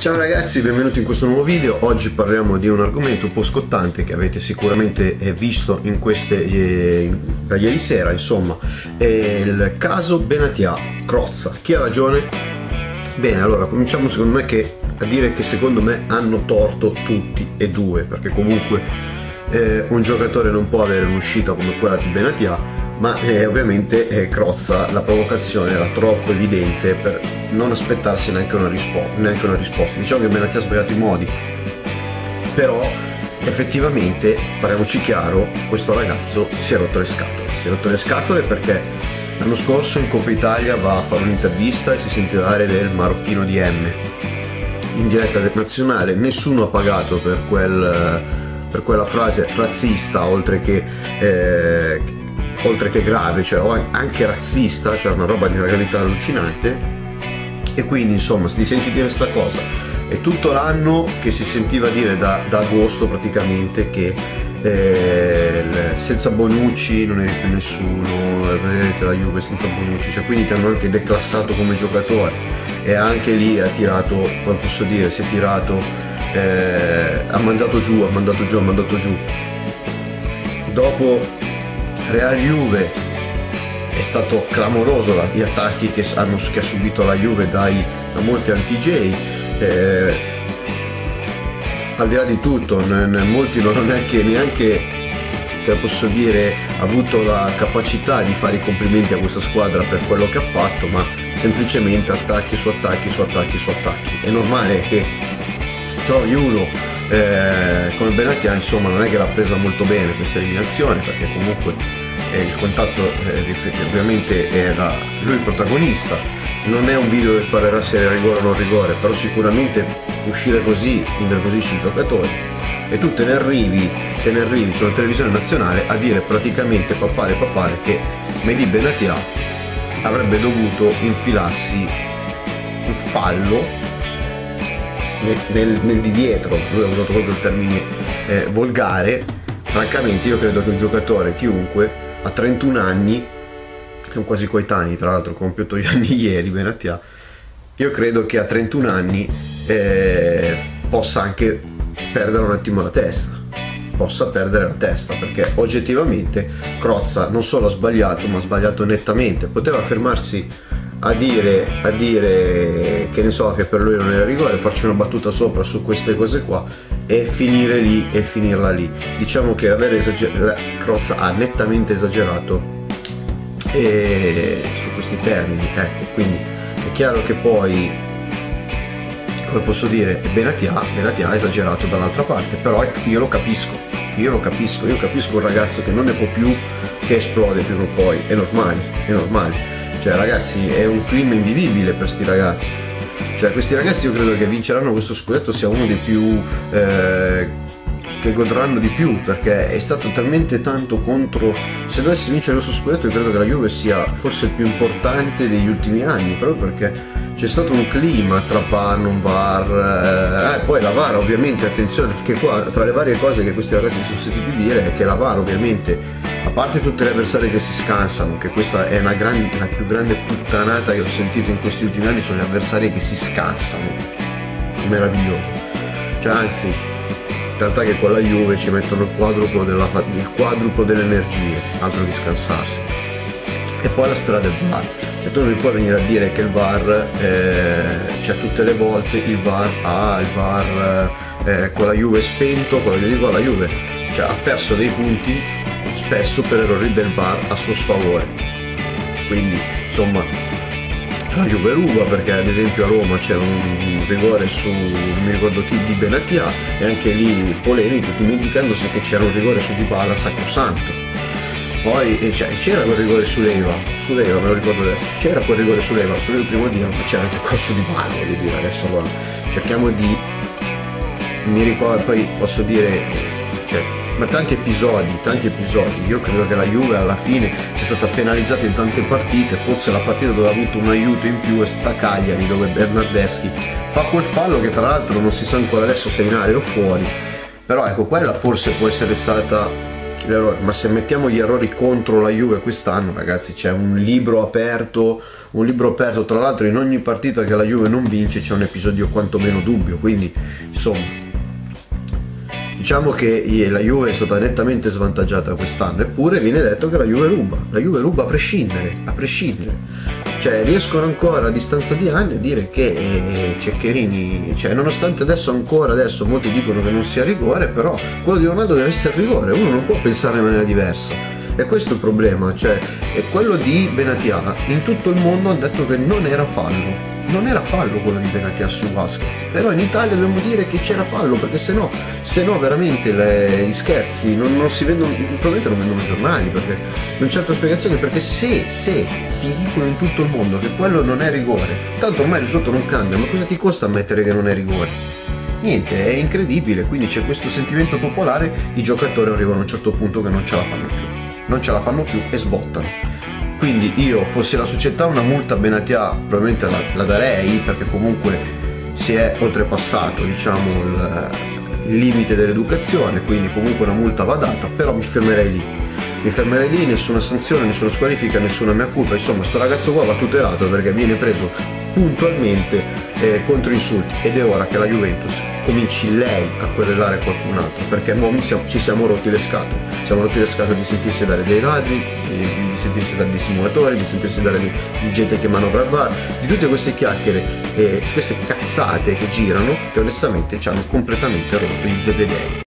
Ciao ragazzi, benvenuti in questo nuovo video. Oggi parliamo di un argomento un po' scottante che avete sicuramente visto da ieri sera, insomma, è il caso Benatia Crozza. Chi ha ragione? Bene, allora cominciamo secondo me a dire che secondo me hanno torto tutti e due, perché comunque un giocatore non può avere un'uscita come quella di Benatia, ma ovviamente Crozza la provocazione era troppo evidente per non aspettarsi neanche una risposta. Diciamo che Benatia ha sbagliato i modi, però effettivamente, parliamoci chiaro, questo ragazzo si è rotto le scatole perché l'anno scorso in Coppa Italia va a fare un'intervista e si sente dare del marocchino di M in diretta del nazionale. Nessuno ha pagato per quella frase razzista, oltre che grave, cioè anche razzista, cioè una roba di una gravità allucinante. E quindi insomma ti senti dire questa cosa, è tutto l'anno che si sentiva dire da agosto praticamente che senza Bonucci non eri più nessuno, vedete la Juve senza Bonucci, cioè quindi ti hanno anche declassato come giocatore, e anche lì ha tirato, come posso dire, si è tirato, ha mandato giù. Dopo Real Juve è stato clamoroso gli attacchi che ha subito la Juve da molti anti-J. Al di là di tutto, molti non è che neanche, che posso dire, ha avuto la capacità di fare i complimenti a questa squadra per quello che ha fatto, ma semplicemente attacchi su attacchi su attacchi su attacchi. È normale che trovi uno come Benatia, insomma, non è che l'ha presa molto bene questa eliminazione, perché comunque il contatto ovviamente era lui il protagonista. Non è un video che parlerà se era rigore o non rigore, però sicuramente uscire così innervosisce i giocatori, e tu te ne arrivi sulla televisione nazionale a dire praticamente papale che Mehdi Benatia avrebbe dovuto infilarsi un fallo nel di dietro. Lui ha usato proprio il termine volgare. Francamente io credo che un giocatore, chiunque, a 31 anni, sono quasi coetanei, tra l'altro, compiuto gli anni ieri Benatia, io credo che a 31 anni possa anche perdere un attimo la testa, perché oggettivamente Crozza non solo ha sbagliato, ma ha sbagliato nettamente. Poteva fermarsi a dire che ne so, che per lui non era rigore, farci una battuta sopra su queste cose qua e finire lì e finirla lì. Diciamo che Crozza ha nettamente esagerato su questi termini, ecco. Quindi è chiaro che poi, come posso dire, Benatia ha esagerato dall'altra parte, però io lo capisco un ragazzo che non ne può più, che esplode prima o poi, è normale. Cioè ragazzi, è un clima invivibile per sti ragazzi. Cioè questi ragazzi, io credo che vinceranno questo scudetto, sia uno dei più che godranno di più, perché è stato talmente tanto contro. Se dovesse vincere questo scudetto, io credo che la Juve sia forse il più importante degli ultimi anni, proprio perché c'è stato un clima tra VAR, non VAR, poi la VAR ovviamente, attenzione, perché qua tra le varie cose che questi ragazzi si sono sentiti dire è che la VAR ovviamente, a parte tutte le avversarie che si scansano, che questa è la più grande puttanata che ho sentito in questi ultimi anni, sono le avversarie che si scansano, meraviglioso. Cioè anzi, in realtà che con la Juve ci mettono il quadruplo delle energie, altro che scansarsi. E poi la strada del VAR, e tu non mi puoi venire a dire che il VAR, cioè tutte le volte il VAR con la Juve è spento. Quello che dico alla Juve, cioè ha perso dei punti spesso per errori del VAR a suo sfavore. Quindi insomma la Juve ruba, perché ad esempio a Roma c'era un rigore su non mi ricordo chi, di Benatia, e anche lì polemiche, dimenticandosi che c'era un rigore su Dybala sacrosanto. Poi c'era quel rigore su Leva, me lo ricordo adesso, c'era quel rigore su Leva prima di dirlo, ma c'era anche quello su Dybala, voglio dire. Adesso allora cerchiamo di, mi ricordo, poi posso dire, ma tanti episodi. Io credo che la Juve alla fine sia stata penalizzata in tante partite. Forse la partita dove ha avuto un aiuto in più è stata Cagliari, dove Bernardeschi fa quel fallo che tra l'altro non si sa ancora adesso se è in area o fuori, però ecco, quella forse può essere stata l'errore, ma se mettiamo gli errori contro la Juve quest'anno, ragazzi, c'è un libro aperto, tra l'altro in ogni partita che la Juve non vince c'è un episodio quantomeno dubbio, quindi insomma diciamo che la Juve è stata nettamente svantaggiata quest'anno, eppure viene detto che la Juve ruba a prescindere, cioè riescono ancora a distanza di anni a dire che Ceccherini, cioè nonostante adesso molti dicono che non sia rigore, però quello di Ronaldo deve essere rigore, uno non può pensare in maniera diversa, e questo è il problema, cioè è quello di Benatia. In tutto il mondo hanno detto che non era fallo quello di Benatia su Vasquez, però in Italia dobbiamo dire che c'era fallo, perché se no veramente gli scherzi non si vendono, probabilmente non vendono giornali, perché non c'è altra spiegazione, perché se ti dicono in tutto il mondo che quello non è rigore, tanto ormai il risultato non cambia, ma cosa ti costa ammettere che non è rigore? Niente, è incredibile, quindi c'è questo sentimento popolare, i giocatori arrivano a un certo punto che non ce la fanno più e sbottano. Quindi io, fossi la società, una multa a Benatia probabilmente la darei, perché comunque si è oltrepassato, diciamo, il limite dell'educazione, quindi comunque una multa va data, però mi fermerei lì, nessuna sanzione, nessuna squalifica, nessuna mea culpa. Insomma, sto ragazzo qua va tutelato perché viene preso puntualmente contro insulti, ed è ora che la Juventus cominci lei a querelare qualcun altro, perché noi ci siamo rotti le scatole di sentirsi dare dei ladri, di sentirsi dare dei simulatori, di sentirsi dare di gente che manovra il VAR, di tutte queste chiacchiere, queste cazzate che girano, che onestamente ci hanno completamente rotto gli zebedei.